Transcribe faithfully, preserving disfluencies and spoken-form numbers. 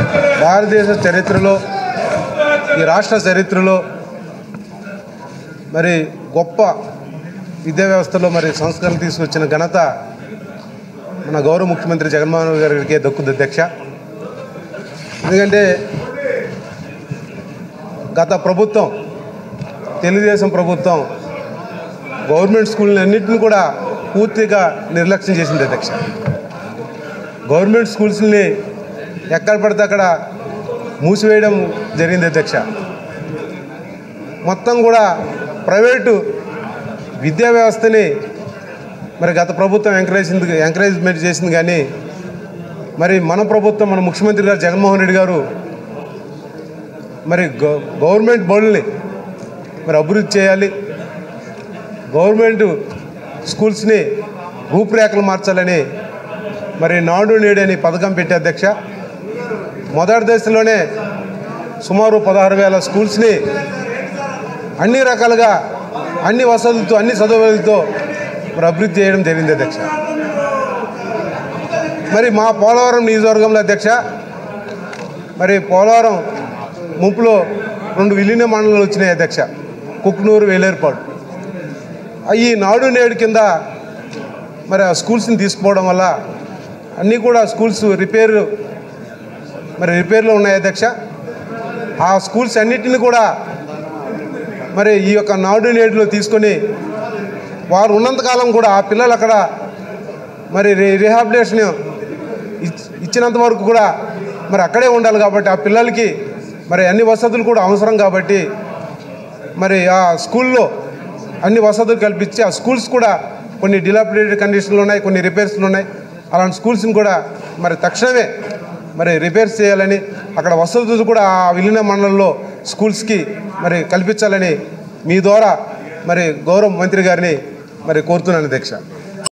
భారతదేశ చరిత్రలో ఈ రాష్ట్ర చరిత్రలో మరి గొప్ప విద్యా వ్యవస్థలో మరి సంస్కరణ తీసుకొచ్చిన ఘనత మన గౌరవ ముఖ్యమంత్రి జగన్మోహన్ గారికి దక్కుతుంది అధ్యక్ష. ఎందుకంటే గత ప్రభుత్వం తెలుగుదేశం ప్రభుత్వం గవర్నమెంట్ స్కూళ్ళన్నింటినీ కూడా పూర్తిగా నిర్లక్ష్యం చేసింది అధ్యక్ష. గవర్నమెంట్ స్కూల్స్ని ఎక్కడ పడితే అక్కడ మూసివేయడం జరిగింది అధ్యక్ష. మొత్తం కూడా ప్రైవేటు విద్యా వ్యవస్థని మరి గత ప్రభుత్వం ఎంకరేజ్ ఎంకరేజ్మెంట్ చేసింది. కానీ మరి మన ప్రభుత్వం మన ముఖ్యమంత్రి గారు జగన్మోహన్ రెడ్డి గారు మరి గవర్నమెంట్ బడుల్ని మరి అభివృద్ధి చేయాలి, గవర్నమెంట్ స్కూల్స్ని రూపురేఖలు మార్చాలని మరి నాడు నేడు అని పథకం పెట్టే అధ్యక్ష. మొదటి దశలోనే సుమారు పదహారు వేల స్కూల్స్ని అన్ని రకాలుగా అన్ని వసతులతో అన్ని సదుపాయాలతో మరి అభివృద్ధి చేయడం జరిగింది అధ్యక్ష. మరి మా పోలవరం నియోజకవర్గంలో అధ్యక్ష మరి పోలవరం ముంపులో రెండు విలీన మండలాలు వచ్చినాయి అధ్యక్ష, కుక్నూరు, వేలేరుపాడు. ఈ నాడు నేడు కింద మరి ఆ స్కూల్స్ని తీసుకుపోవడం వల్ల అన్నీ కూడా స్కూల్స్ రిపేర్ మరి రిపేర్లో ఉన్నాయి అధ్యక్ష. ఆ స్కూల్స్ అన్నిటిని కూడా మరి ఈ యొక్క నాడు నేడులో తీసుకొని వారు ఉన్నంతకాలం కూడా ఆ పిల్లలు అక్కడ మరి రీహాబిలిటేషన్ ఇచ్చినంత వరకు కూడా మరి అక్కడే ఉండాలి. కాబట్టి ఆ పిల్లలకి మరి అన్ని వసతులు కూడా అవసరం. కాబట్టి మరి ఆ స్కూల్లో అన్ని వసతులు కల్పించి ఆ స్కూల్స్ కూడా కొన్ని డిలాపిడేటెడ్ కండిషన్లు ఉన్నాయి, కొన్ని రిపేర్స్లు ఉన్నాయి. అలాంటి స్కూల్స్ని కూడా మరి తక్షణమే మరి రిపేర్స్ చేయాలని, అక్కడ వసతులు కూడా ఆ విలీన మండలంలో స్కూల్స్కి మరి కల్పించాలని మీ ద్వారా మరి గౌరవ మంత్రి గారిని మరి కోరుతున్నాను అధ్యక్ష.